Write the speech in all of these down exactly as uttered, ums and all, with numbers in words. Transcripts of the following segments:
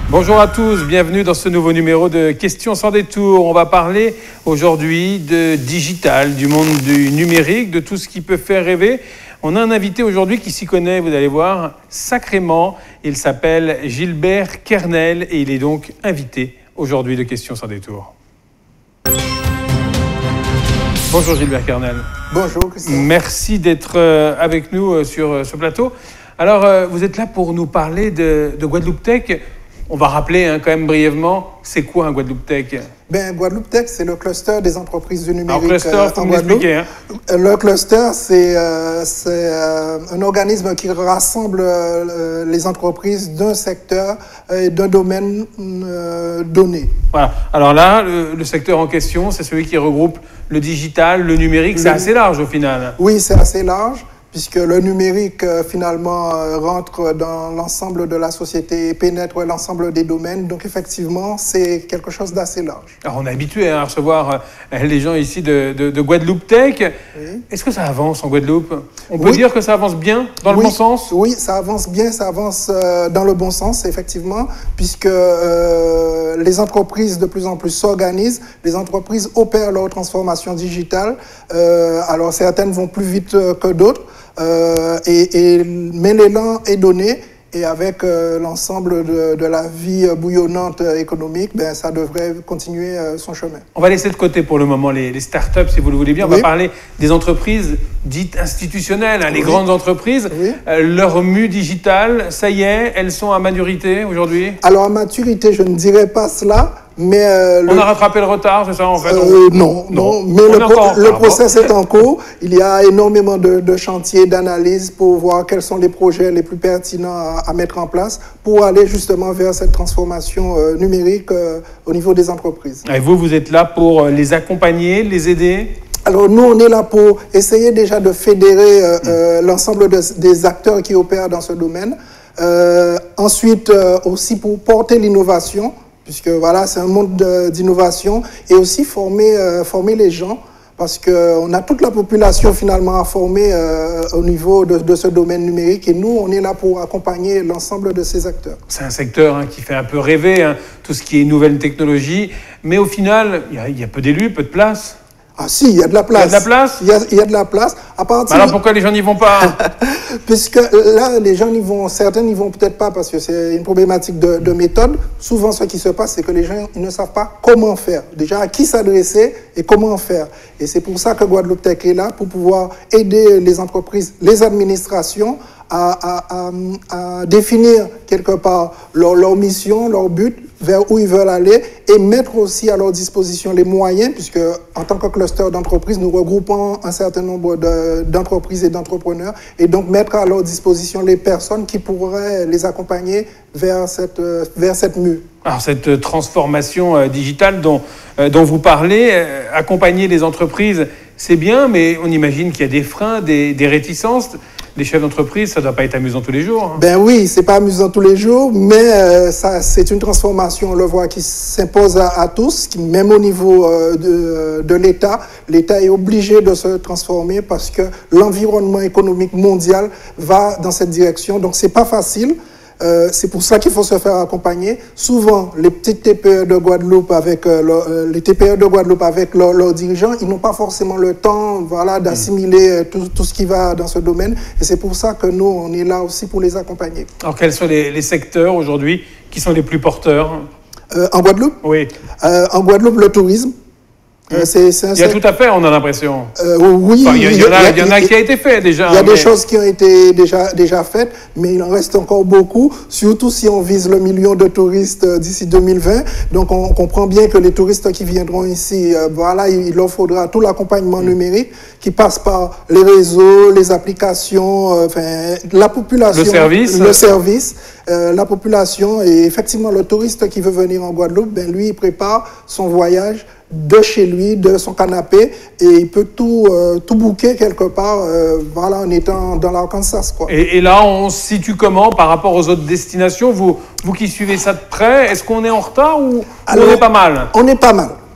Bonjour à tous, bienvenue dans ce nouveau numéro de Questions sans détour. On va parler aujourd'hui de digital, du monde du numérique, de tout ce qui peut faire rêver. On a un invité aujourd'hui qui s'y connaît, vous allez voir, sacrément. Il s'appelle Gilbert Kernel et il est donc invité aujourd'hui de Questions sans détour. Bonjour Gilbert Kernel. Bonjour Christian. Merci d'être avec nous sur ce plateau. Alors, vous êtes là pour nous parler de, de Guadeloupe Tech. On va rappeler hein, quand même brièvement, c'est quoi un Guadeloupe Tech? Ben, Guadeloupe Tech, c'est le cluster des entreprises du numérique. Alors, cluster, euh, faut en me Guadeloupe. l'expliquer. Hein. Le cluster, c'est euh, euh, un organisme qui rassemble euh, les entreprises d'un secteur et d'un domaine euh, donné. Voilà. Alors là, le, le secteur en question, c'est celui qui regroupe le digital, le numérique. C'est assez large au final. Oui, c'est assez large, puisque le numérique, euh, finalement, euh, rentre dans l'ensemble de la société et pénètre l'ensemble des domaines. Donc, effectivement, c'est quelque chose d'assez large. Alors, on est habitué hein, à recevoir euh, les gens ici de, de, de Guadeloupe Tech. Oui. Est-ce que ça avance en Guadeloupe? On peut Oui. dire que ça avance bien, dans le oui, bon sens? Oui, ça avance bien, ça avance euh, dans le bon sens, effectivement, puisque euh, les entreprises de plus en plus s'organisent, les entreprises opèrent leur transformation digitale. Euh, alors, certaines vont plus vite euh, que d'autres. Euh, et, et, mais l'élan est donné et avec euh, l'ensemble de, de la vie bouillonnante euh, économique, ben, ça devrait continuer euh, son chemin. On va laisser de côté pour le moment les, les startups, si vous le voulez bien. On oui. va parler des entreprises dites institutionnelles, hein, les oui. grandes entreprises. Oui. Euh, leur mue digitale, ça y est, elles sont à maturité aujourd'hui? Alors à maturité, je ne dirais pas cela. Mais euh, on le... a rattrapé le retard, c'est ça en fait? euh, non, non, non, mais on le, pro le process est en cours. Il y a énormément de, de chantiers, d'analyses pour voir quels sont les projets les plus pertinents à, à mettre en place pour aller justement vers cette transformation euh, numérique euh, au niveau des entreprises. Et vous, vous êtes là pour les accompagner, les aider? Alors nous, on est là pour essayer déjà de fédérer euh, mmh. euh, l'ensemble de, des acteurs qui opèrent dans ce domaine. Euh, ensuite, euh, aussi pour porter l'innovation, puisque voilà, c'est un monde d'innovation, et aussi former, euh, former les gens, parce qu'on a toute la population finalement à former euh, au niveau de, de ce domaine numérique, et nous, on est là pour accompagner l'ensemble de ces acteurs. C'est un secteur hein, qui fait un peu rêver, hein, tout ce qui est nouvelles technologies, mais au final, il y, y a peu d'élus, peu de place. Ah si, il y a de la place. Il y a de la place? Il y a, il y a de la place. À partir... Alors pourquoi les gens n'y vont pas? Puisque là, les gens n'y vont, certains n'y vont peut-être pas parce que c'est une problématique de, de méthode. Souvent, ce qui se passe, c'est que les gens ils ne savent pas comment faire. Déjà, à qui s'adresser et comment faire. Et c'est pour ça que Guadeloupe Tech est là, pour pouvoir aider les entreprises, les administrations à, à, à, à définir quelque part leur, leur mission, leur but, vers où ils veulent aller, et mettre aussi à leur disposition les moyens, puisque en tant que cluster d'entreprises, nous regroupons un certain nombre d'entreprises et d'entrepreneurs, et donc mettre à leur disposition les personnes qui pourraient les accompagner vers cette, vers cette mue. Alors cette transformation euh, digitale dont, euh, dont vous parlez, euh, accompagner les entreprises, c'est bien, mais on imagine qu'il y a des freins, des, des réticences. Les chefs d'entreprise, ça ne doit pas être amusant tous les jours. Hein. Ben oui, c'est pas amusant tous les jours, mais euh, ça, c'est une transformation, on le voit, qui s'impose à, à tous, qui, même au niveau euh, de, de l'État. L'État est obligé de se transformer parce que l'environnement économique mondial va dans cette direction. Donc, c'est pas facile. Euh, c'est pour ça qu'il faut se faire accompagner. Souvent, les petites T P E de Guadeloupe avec euh, le, les T P E de Guadeloupe avec leurs leur dirigeants, ils n'ont pas forcément le temps, voilà, d'assimiler tout, tout ce qui va dans ce domaine. Et c'est pour ça que nous, on est là aussi pour les accompagner. Alors, quels sont les, les secteurs aujourd'hui qui sont les plus porteurs? euh, En Guadeloupe? Oui. Euh, en Guadeloupe, le tourisme. Euh, c'est, c'est un il y a tout à faire, on a l'impression. Euh, oui, enfin, il y, a, il y en a, il y en a qui a été fait déjà. Il y a mais... des choses qui ont été déjà, déjà faites, mais il en reste encore beaucoup, surtout si on vise le million de touristes d'ici deux mille vingt. Donc on comprend bien que les touristes qui viendront ici, euh, voilà, il leur faudra tout l'accompagnement mmh. numérique qui passe par les réseaux, les applications, euh, enfin, la population. Le service. Le service. Euh, la population et effectivement le touriste qui veut venir en Guadeloupe, ben, lui, il prépare son voyage de chez lui, de son canapé, et il peut tout, euh, tout booker quelque part, euh, voilà, en étant dans l'Arkansas, quoi. Et, et là, on se situe comment par rapport aux autres destinations? Vous, vous qui suivez ça de près, est-ce qu'on est en retard ou, Alors, ou on est pas mal? On est pas mal.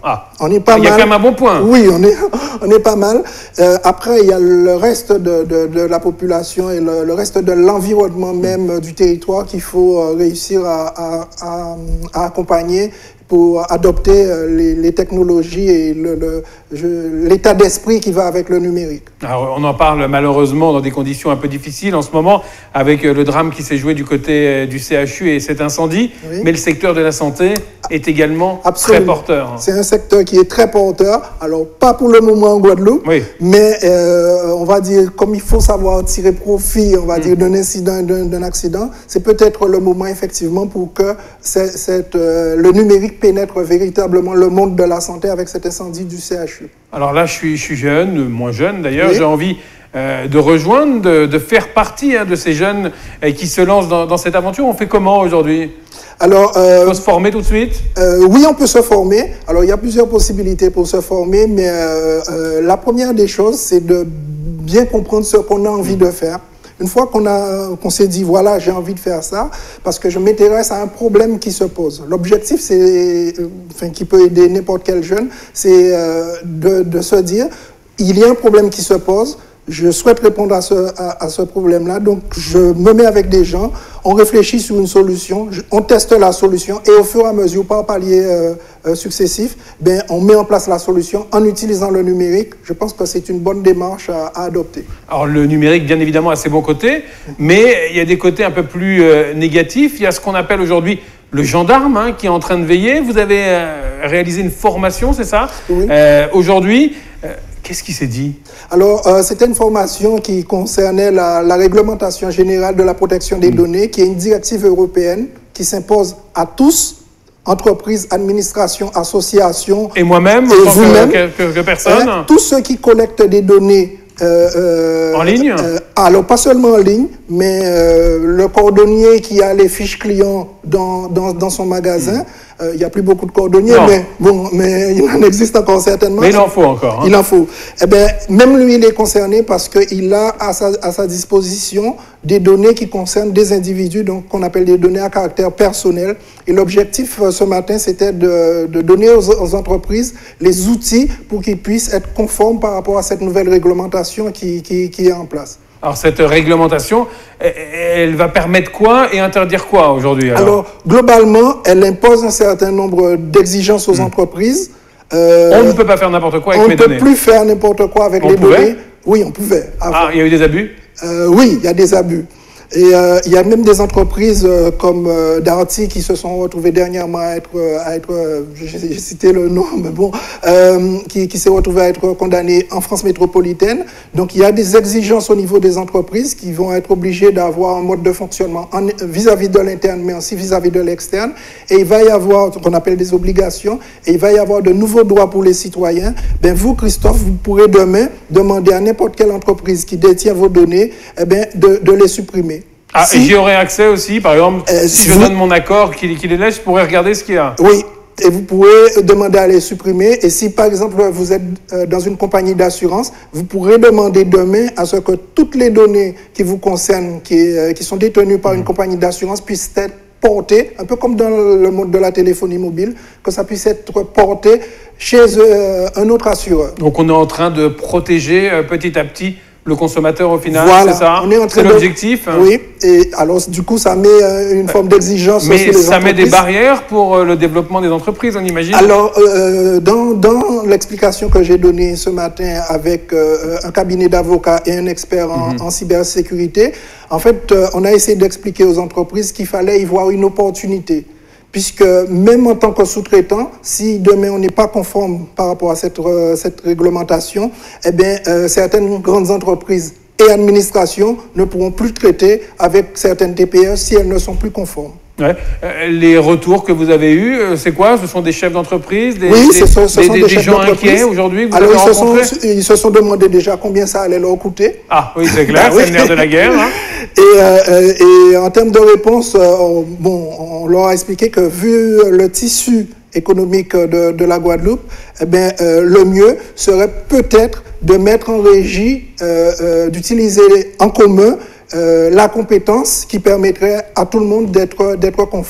Ah, on est pas il y a mal. quand même un bon point. Oui, on est, on est pas mal. Euh, après, il y a le reste de, de, de la population et le, le reste de l'environnement même euh, du territoire qu'il faut euh, réussir à, à, à, à accompagner pour adopter euh, les, les technologies et le, le, je, l'état d'esprit qui va avec le numérique. Alors, on en parle malheureusement dans des conditions un peu difficiles en ce moment, avec le drame qui s'est joué du côté du C H U et cet incendie, oui. Mais le secteur de la santé est également Absolument. Très porteur. C'est un secteur qui est très porteur, alors pas pour le moment en Guadeloupe, oui. Mais euh, on va dire, comme il faut savoir tirer profit, on va mmh. dire, d'un incident, d'un, d'un accident, c'est peut-être le moment effectivement pour que cette, cette, euh, le numérique pénètre véritablement le monde de la santé avec cet incendie du C H U. Alors là, je suis, je suis jeune, moins jeune d'ailleurs, oui. J'ai envie euh, de rejoindre, de, de faire partie hein, de ces jeunes euh, qui se lancent dans, dans cette aventure. On fait comment aujourd'hui ? Alors, euh, on peut se former tout de suite ? euh, Oui, on peut se former. Alors, il y a plusieurs possibilités pour se former, mais euh, euh, la première des choses, c'est de bien comprendre ce qu'on a envie de faire. Une fois qu'on a, qu'on s'est dit, voilà, j'ai envie de faire ça, parce que je m'intéresse à un problème qui se pose. L'objectif, c'est, enfin, qui peut aider n'importe quel jeune, c'est euh, de, de se dire, il y a un problème qui se pose, je souhaite répondre à ce, à, à ce problème-là, donc je me mets avec des gens, on réfléchit sur une solution, on teste la solution, et au fur et à mesure, par paliers euh, euh, successifs, ben, on met en place la solution en utilisant le numérique. Je pense que c'est une bonne démarche à, à adopter. Alors le numérique, bien évidemment, a ses bons côtés, mais il y a des côtés un peu plus euh, négatifs. Il y a ce qu'on appelle aujourd'hui le gendarme hein, qui est en train de veiller. Vous avez euh, réalisé une formation, c'est ça ? Oui. Euh, aujourd'hui, euh, qu'est-ce qui s'est dit ? Alors, euh, c'était une formation qui concernait la, la réglementation générale de la protection des mmh. données, qui est une directive européenne qui s'impose à tous, entreprises, administrations, associations. Et moi-même, et vous-même, que, que, que personne. Euh, tous ceux qui collectent des données. Euh, euh, en ligne euh, Alors, pas seulement en ligne, mais euh, le cordonnier qui a les fiches clients dans, dans, dans son magasin. Mmh. Il n'y a plus beaucoup de cordonniers, mais, bon, mais il en existe encore certainement. Mais il en faut encore. Hein. Il en faut. Eh bien, même lui, il est concerné parce qu'il a à sa, à sa disposition des données qui concernent des individus, donc qu'on appelle des données à caractère personnel. Et l'objectif ce matin, c'était de, de donner aux, aux entreprises les outils pour qu'ils puissent être conformes par rapport à cette nouvelle réglementation qui, qui, qui est en place. Alors, cette réglementation, elle va permettre quoi et interdire quoi aujourd'hui ? Alors, alors globalement, elle impose un certain nombre d'exigences aux mmh. entreprises. Euh, on ne peut pas faire n'importe quoi avec les données. On ne peut plus faire n'importe quoi avec on les pouvait données. Oui, on pouvait. Avant. Ah, il y a eu des abus ? euh, Oui, il y a des abus. Et euh, il y a même des entreprises euh, comme euh, Darty qui se sont retrouvées dernièrement à être, à être euh, j'ai cité le nom, mais bon, euh, qui, qui s'est retrouvée à être condamnées en France métropolitaine. Donc il y a des exigences au niveau des entreprises qui vont être obligées d'avoir un mode de fonctionnement en, vis-à-vis de l'interne, mais aussi vis-à-vis de l'externe. Et il va y avoir ce qu'on appelle des obligations, et il va y avoir de nouveaux droits pour les citoyens. Ben vous, Christophe, vous pourrez demain demander à n'importe quelle entreprise qui détient vos données, eh ben, de, de les supprimer. Ah, si, et j'y aurai accès aussi, par exemple, euh, si, si je vous... donne mon accord qu'il qu'il est là, je pourrais regarder ce qu'il y a. Oui, et vous pouvez demander à les supprimer. Et si, par exemple, vous êtes euh, dans une compagnie d'assurance, vous pourrez demander demain à ce que toutes les données qui vous concernent, qui, euh, qui sont détenues par mmh. une compagnie d'assurance, puissent être portées, un peu comme dans le monde de la téléphonie mobile, que ça puisse être porté chez euh, un autre assureur. Donc on est en train de protéger euh, petit à petit le consommateur au final, voilà, c'est ça ? C'est l'objectif. Oui, et alors du coup ça met euh, une forme d'exigence mais sur les ça entreprises. met des barrières pour euh, le développement des entreprises, on imagine ? Alors, euh, dans, dans l'explication que j'ai donnée ce matin avec euh, un cabinet d'avocats et un expert en, mm-hmm. en cybersécurité, en fait, euh, on a essayé d'expliquer aux entreprises qu'il fallait y voir une opportunité. Puisque même en tant que sous-traitant, si demain on n'est pas conforme par rapport à cette, euh, cette réglementation, eh bien, euh, certaines grandes entreprises et administrations ne pourront plus traiter avec certaines T P E si elles ne sont plus conformes. Ouais. Euh, les retours que vous avez eus, euh, c'est quoi ? Ce sont des chefs d'entreprise, des, oui, des, ce sont, ce des, sont des, des, des chefs gens inquiets aujourd'hui que vous Alors, avez ils rencontrés ? se, sont, ils se sont demandé déjà combien ça allait leur coûter. Ah oui, c'est clair, bah, c'est oui. le nerf de la guerre. Hein. Et, euh, et en termes de réponse, euh, bon, on leur a expliqué que vu le tissu économique de, de la Guadeloupe, eh bien, euh, le mieux serait peut-être de mettre en régie, euh, euh, d'utiliser en commun euh, la compétence qui permettrait à tout le monde d'être d'être conforme.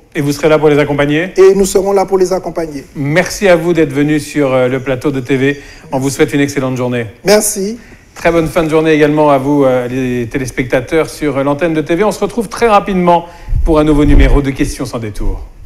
Et vous serez là pour les accompagner? Et nous serons là pour les accompagner. Merci à vous d'être venus sur le plateau de T V. On vous souhaite une excellente journée. Merci. Très bonne fin de journée également à vous, les téléspectateurs sur l'antenne de T V. On se retrouve très rapidement pour un nouveau numéro de Questions sans détour.